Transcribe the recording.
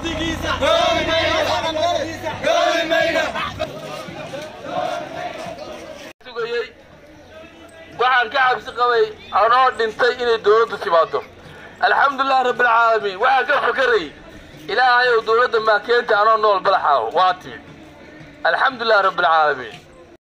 waxaan ka cabsi qabay anoo dhintay inay dawladdu timaado alxamdulillah rabbil caalamiin waxaan ka fakaray ilaahay oo dawladda ma keentay anoo nool balaxaaw waati alxamdulillah rabbil caalamiin